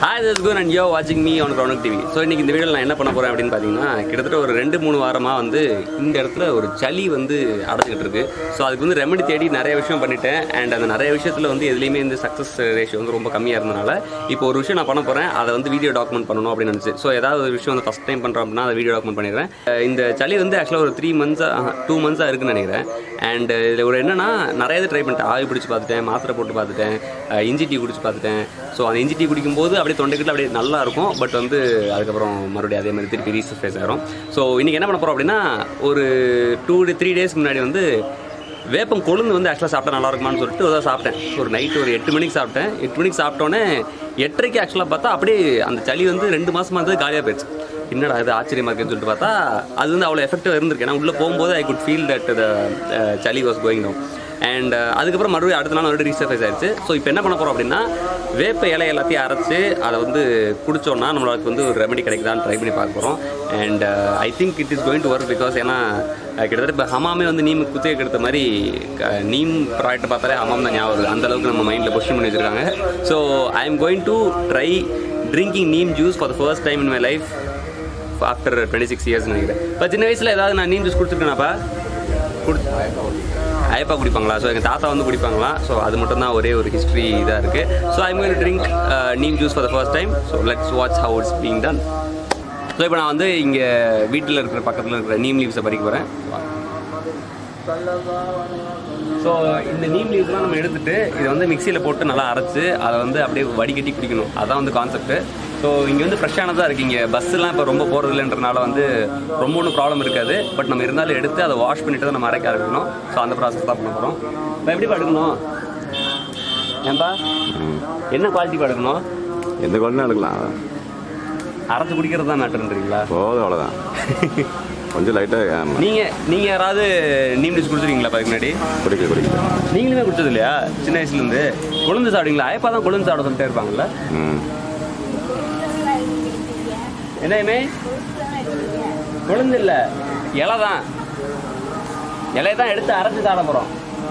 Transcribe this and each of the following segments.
Hi, this is Gun and you're watching me on Chronic TV. So இன்னைக்கு இந்த வீடியோல நான் என்ன பண்ண போறேன் அப்படினு பாத்தீங்கன்னா கிட்டத்தட்ட ஒரு 2-3 வாரமா வந்து இந்த இடத்துல ஒரு சளி வந்து அடைச்சிட்டு இருக்கு. சோ அதுக்கு வந்து ரெமெடி தேடி நிறைய விஷயம் பண்ணிட்டேன் and அந்த நிறைய விஷயத்துல வந்து எதுலயுமே இந்த சக்சஸ் ரேஷியோ வந்து ரொம்ப கம்மியா இருந்தனால இப்போ ஒரு விஷயம் நான் பண்ண போறேன். அதை வந்து வீடியோ டாக்குமெண்ட் பண்ணனும் அப்படி நினைச்சேன். சோ ஏதாவது ஒரு விஷயம் வந்து ஃபர்ஸ்ட் டைம் பண்றோம் அப்படினா அதை வீடியோ டாக்குமெண்ட் பண்ணிடுறேன். இந்த சளி வந்து एक्चुअली ஒரு 2 months இருக்குன்னு நினைக்கிறேன். and இதுல ஒரு என்னன்னா நிறைய இது ட்ரை பண்ணிட்டேன். ஆவி பிடிச்சு பார்த்துட்டேன், மாத்திரை போட்டு பார்த்துட்டேன், இஞ்சி டீ குடிச்சு பார்த்துட்டேன். சோ அந்த இஞ்சி டீ குடிக்கும்போது அப்படியே தொண்டைக்குள்ள அப்படியே நல்லா இருக்கும். பட் வந்து அதுக்கப்புறம் மறுபடியும் அதே மாதிரி திருப்பி ரீசர்ஃபேஸ் ஆயிரும். ஸோ இன்றைக்கி என்ன பண்ண போகிறோம் அப்படின்னா ஒரு 2-3 டேஸ்க்கு முன்னாடி வந்து வேப்பம் கொழுந்து வந்து ஆக்சுவலாக சாப்பிட்டா நல்லா இருக்குமான்னு சொல்லிட்டு ஒரு சாப்பிட்டேன். ஒரு நைட்டு ஒரு 8 மணிக்கு சாப்பிட்டேன். 8 மணிக்கு சாப்பிட்டோன்னே 8:30 ஆக்சுவலாக பார்த்தா அப்படியே அந்த சளி வந்து 2 மாதமாக இருந்தது காலியாக போயிடுச்சு. என்னடா இது ஆச்சரியமாக இருக்குன்னு சொல்லிட்டு பார்த்தா அது வந்து அவ்வளோ எஃபெக்டிவாக இருந்திருக்கு. ஏன்னா உள்ளே போகும்போது I good feel that the சளி வாஸ் கோயிங் டவுன். அண்ட் அதுக்கப்புறம் மறுபடியும் அடுத்த நாள் மறுபடியும் ரீசர்ஃபேஸ் ஆயிடுச்சு. ஸோ இப்போ என்ன பண்ண போகிறோம் அப்படின்னா வேப்ப இலை எல்லாத்தையும் அரைச்சி அதை வந்து குடித்தோன்னா நம்மளுக்கு வந்து ஒரு ரெமெடி கிடைக்குதான்னு ட்ரை பண்ணி பார்க்க போகிறோம். And I think it is going to work because ஏன்னா கிட்டத்தட்ட இப்போ ஹமாமே வந்து நீம் குத்தியை கெடுத்த மாதிரி நீம் ப்ராடக்ட்டை பார்த்தாலே ஹமாம் தான் ஞாபகம் வருது. அந்தளவுக்கு நம்ம மைண்டில் பொசிஷன் பண்ணி வச்சுருக்காங்க. So I am going to try drinking neem juice for the first time in my life after 26 years நினைக்கிறேன். இப்போ சின்ன வயசில் ஏதாவது நான் நீம் ஜூஸ் குடிச்சிருக்கேனாப்பா? ஐப்பா குடிப்பாங்களா? ஸோ எங்கள் தாத்தா வந்து குடிப்பாங்களா? ஸோ அது மட்டும் தான் ஒரே ஒரு ஹிஸ்ட்ரி இதாக இருக்குது. So I'm going to drink neem juice for the first time. So let's watch how it's being done. So இப்போ நான் வந்து இங்கே வீட்டில் இருக்கிற பக்கத்தில் இருக்கிற நீம் லீவ்ஸை பறிக்க போகிறேன். ஸோ இந்த நீம் லீவ்ஸ்லாம் நம்ம எடுத்துகிட்டு இதை வந்து மிக்சியில் போட்டு நல்லா அரைச்சி அதை வந்து அப்படியே வடிகட்டி குடிக்கணும். அதான் வந்து கான்செப்ட்டு. ஸோ இங்கே வந்து ஃப்ரெஷ்ஷானதாக இருக்குது. இங்கே பஸ்ஸெலாம் இப்போ ரொம்ப போகிறது இல்லைன்றனால வந்து ரொம்ப ஒன்றும் ப்ராப்ளம் இருக்காது. பட் நம்ம இருந்தாலும் எடுத்து அதை வாஷ் பண்ணிவிட்டு தான் நம்ம அரைக்க ஆரம்பிக்கணும். ஸோ அந்த ப்ராசஸ் தான் பண்ண போகிறோம். இப்போ எப்படி படுக்கணும் ஏன்பா? என்ன குவாலிட்டி படுக்கணும்? எந்த குவாலிட்டியும் எடுக்கலாம். அரைச்சி குடிக்கிறது தான் மேட்டர்ன்றீங்களா? போதும், அவ்வளோதான். கொஞ்சம் லைட்டாக. நீங்கள் யாராவது நீம் டிஷ் குடிச்சிருக்கீங்களா அதுக்கு முன்னாடி? குடிக்க நீங்களுமே குடிச்சது இல்லையா சின்ன வயசுலேருந்து? கொழுந்து சாப்பிடுவீங்களா? ஐப்பா தான் கொழுந்து சாப்பிட சொல்லிட்டே இருப்பாங்கல்ல. என்னையுமே கொழுந்து இல்லை, இலை தான். இலையை தான் எடுத்து அரைச்சி சாப்பிட போகிறோம்.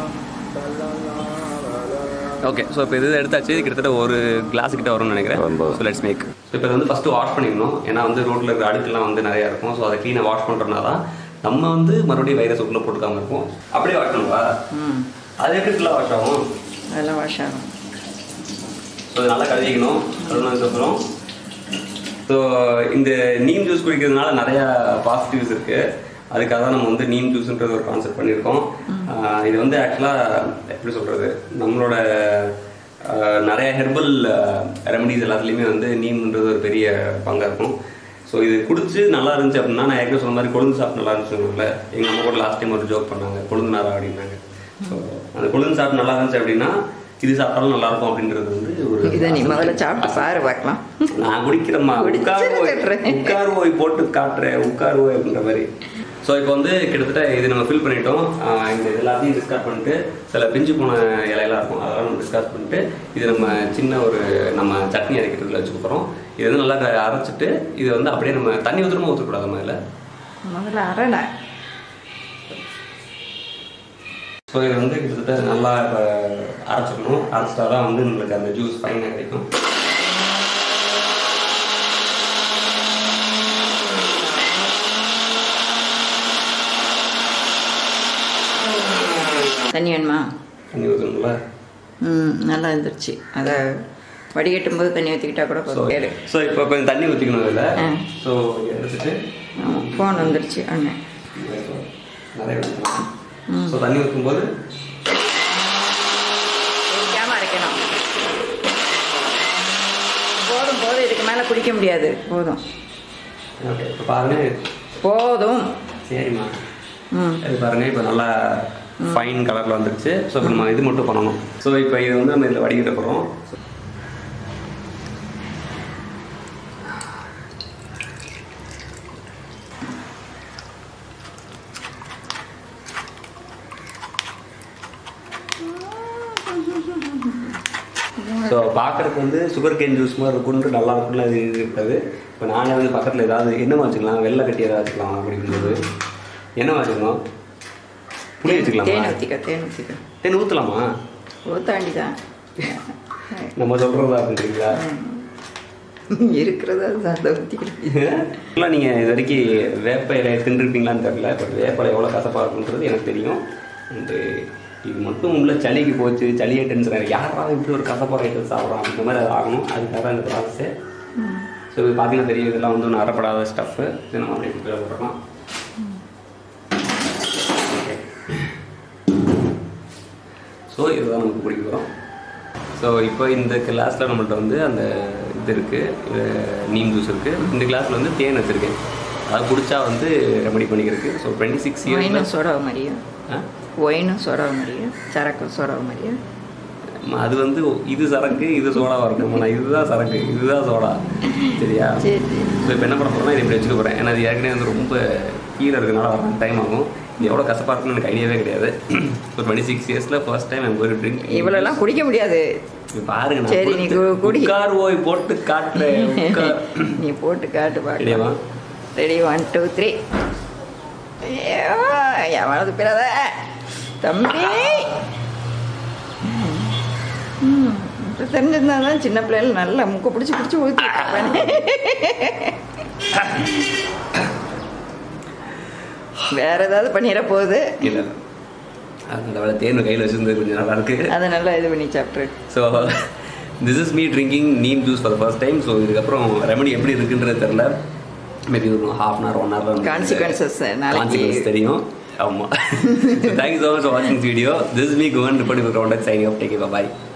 ஓகே, ஸோ இப்போ இது எடுத்தாச்சு. கிட்டத்தட்ட ஒரு கிளாஸ் கிட்ட வரும்னு நினைக்கிறேன். So let's make. ஸோ இப்போ வந்து ஃபஸ்ட்டு வாஷ் பண்ணிக்கணும். ஏன்னா வந்து ரோட்டில் இருக்கிற அடுக்கெல்லாம் வந்து நிறையா இருக்கும். ஸோ அதை க்ளீனாக வாஷ் பண்ணுறதுனா தான் நம்ம வந்து மறுபடியும் வைரஸ் உள்ளே போட்டுக்காமல் இருக்கும். அப்படியே வாஷ் பண்ணுவா? அது எப்படி ஃபுல்லாக வாஷ் ஆகும்? அதெல்லாம் வாஷ் ஆகும். ஸோ இது நல்லா கழுவிக்கணும். கழுவினதுக்கப்புறம் ஸோ இந்த நீம் ஜூஸ் குடிக்கிறதுனால நிறையா பாசிட்டிவ்ஸ் இருக்குது. அதுக்காக தான் நம்ம வந்து நீம் ஜூஸ்ன்றது ஒரு கான்செப்ட் பண்ணியிருக்கோம். இது வந்து ஆக்சுவலாக எப்படி சொல்கிறது, நம்மளோட நிறைய ஹெர்பல் ரெமடிஸ் எல்லாத்துலேயுமே வந்து நீம்ன்றது ஒரு பெரிய பங்காக இருக்கும். ஸோ இது குடிச்சு நல்லா இருந்துச்சு அப்படின்னா, நான் ஏற்கனவே சொன்ன மாதிரி கொழுந்து சாப்பிட்டு நல்லா இருந்துச்சுங்கள, எங்கள் அம்மா கூட லாஸ்ட் டைம் ஒரு ஜோக் பண்ணாங்க, கொழுந்து நாரா அப்படின்னாங்க. ஸோ அந்த கொழுந்து சாப்பிட்டு நல்லா இருந்துச்சு அப்படின்னா இது சாப்பிட்டாலும் நல்லா இருக்கும் அப்படின்றது வந்து ஒரு இதை நீ முதல்ல சாப்பிட்டு பாரு பார்க்கலாம். நான் குடிக்கிறேம்மா, உட்கார் ஓய் போட்டு காட்டுறேன், உட்கார் ஓய் அப்படின்ற மாதிரி. ஸோ இப்போ வந்து கிட்டத்தட்ட இது நம்ம ஃபில் பண்ணிட்டோம். இந்த எல்லாத்தையும் டிஸ்கார்ட் பண்ணிட்டு சில பிஞ்சு போன இலையெல்லாம் இருக்கும், அதெல்லாம் நம்ம டிஸ்கார்ட் பண்ணிட்டு இது நம்ம சின்ன ஒரு நம்ம சட்னி அரைக்கிறதுல வச்சுக்க போகிறோம். இது வந்து நல்லா அரைச்சிட்டு இது வந்து அப்படியே நம்ம தண்ணி ஊற்றுறமா ஊற்றக்கூடாது மேலே முதல்ல அரைண்ணா. ஸோ இது வந்து கிட்டத்தட்ட நல்லா அரைச்சிக்கணும். அரைச்சிட்டா தான் வந்து நம்மளுக்கு அந்த ஜூஸ் ஃபைனாக கிடைக்கும். தண்ணி வேணுமா? தண்ணி ஊற்றணுங்களா? நல்லா இருந்துருச்சு. அதை வடிகட்டும் போது தண்ணி ஊற்றிக்கிட்டா கூட போதும். ஸோ இப்போ கொஞ்சம் தண்ணி ஊற்றிக்கணும் அதில். ஸோ எடுத்துட்டு ஃபோன் வந்துருச்சு அண்ணன் நிறைய ஊற்றணும். ஸோ தண்ணி ஊற்றும்போது அரைக்கணும். போதும் போதும், இதுக்கு மேலே குடிக்க முடியாது. போதும். ஓகே, இப்போ பாருங்க. போதும், சரிம்மா. இது பாருங்க, இப்போ நல்லா ஃபைன் கலரில் வந்துருச்சு. ஸோ இப்போ நம்ம இது மட்டும் பண்ணணும். ஸோ இப்போ இது வந்து நம்ம இதில் வடிகிட்ட போகிறோம். ஸோ பார்க்குறதுக்கு வந்து சுகர் கேன் ஜூஸ் மாதிரி இருக்குன்னு நல்லா இருக்குன்னு அது இருக்காது. இப்போ நானே வந்து பக்கத்தில் ஏதாவது என்ன வச்சுக்கலாம், வெள்ளை கட்டி ஏதாவது வச்சுக்கலாம் அப்படிங்கும்போது என்ன வச்சுக்கணும், புளி வச்சுக்கலாம். தேன் ஊற்றலாமா? ஊற்ற வேண்டிதான் நம்ம சொல்கிறதா அப்படின்றீங்களா? இருக்கிறது அதுதான் அதை ஊற்றிக்கிட்டு. நீங்கள் இது வரைக்கும் வேப்ப இலை தின்றுருப்பீங்களான்னு தெரியல. பட் வேப்பலை எவ்வளோ கசப்பாக இருக்குன்றது எனக்கு தெரியும். அண்டு இது மட்டும் உள்ள சளிக்கு போச்சு, சளியே டென்ஷன் ஆகிருக்கு. யாராவது இப்படி ஒரு கசப்பாக ஐட்டம் சாப்பிட்றான் அந்த மாதிரி அது ஆகணும். அதுக்காக தான் இந்த ப்ராசஸ்ஸு. ஸோ இது பார்த்தீங்கன்னா தெரியும், இதெல்லாம் வந்து ஒன்றும் அறப்படாத ஸ்டஃப்பு. இது நம்ம அப்படியே கீழே போட்டுக்கலாம். ஸோ இதுதான் நமக்கு பிடிக்க போகிறோம். ஸோ இப்போ இந்த கிளாஸில் நம்மள்ட்ட வந்து அந்த இது இருக்குது, நீம் ஜூஸ் இருக்குது. இந்த கிளாஸில் வந்து தேன் வச்சுருக்கேன். அது குடிச்சா வந்து ரெமடி பண்ணிக்கிறதுக்கு. ஸோ 26 இயர்ஸ் ஒயினும் சோடாவை மாதிரியா? ஒயினும் சோடாவை மாதிரியா? சரக்கு சோடாவை மாதிரியா? அது வந்து இது சரக்கு இது சோடாவாக இருக்கும். ஆனால் இதுதான் சரக்கு இதுதான் சோடா. சரியா? சரி. ஸோ இப்போ என்ன பண்ண போகிறேன்னா இதை இப்படி வச்சுக்க போகிறேன். ஏன்னா அது ஏற்கனவே வந்து ரொம்ப கீழே இருக்கிறனால வர டைம் ஆகும். இது எவ்வளோ கசப்பாக இருக்குன்னு எனக்கு ஐடியாவே கிடையாது. ஸோ 26 இயர்ஸில் ஃபர்ஸ்ட் டைம் எனக்கு ஒரு ட்ரிங்க். இவ்வளோலாம் குடிக்க முடியாது. பாருங்க, சரி நீ குடி. கார் ஓய் போட்டு காட்டுறேன். நீ போட்டு காட்டு ரெடியாவா? ரெடி 1 2 3. எவ்வளவு பிறத தம்பி தெரிஞ்சிருந்தா தான் சின்ன பிள்ளைகள் நல்லா முக்க பிடிச்சி பிடிச்சி ஊற்றி வேற ஏதாவது பண்ணிட போகுது. இல்லை அதோட தேன் கையில் வச்சுருந்தது கொஞ்சம் நல்லா இருக்கு. அதை நல்லா இது பண்ணி சாப்பிட்ரு. So this is me drinking neem juice for the first time. So இதுக்கப்புறம் ரெமடி எப்படி இருக்குன்றது தெரில. மேபி ஒரு 1/2 hour 1 hour கான்சிக்வன்சஸ் தெரியும். ஆமாம். தேங்க்யூ ஸோ மச் ஃபார் வாட்சிங் வீடியோ. திஸ் மீ கோவன் report with rounded signing off. Take care. By.